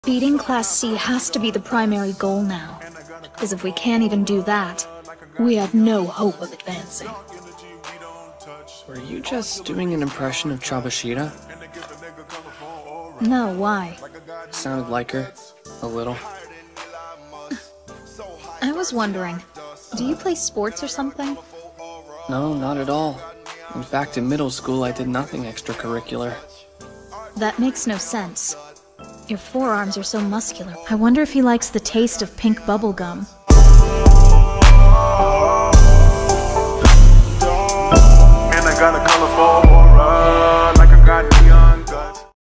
Beating Class C has to be the primary goal now, because if we can't even do that, we have no hope of advancing. Were you just doing an impression of Chabashida? No, why? Sounded like her. A little. I was wondering, do you play sports or something? No, not at all. In fact, in middle school, I did nothing extracurricular. That makes no sense. Your forearms are so muscular. I wonder if he likes the taste of pink bubble gum.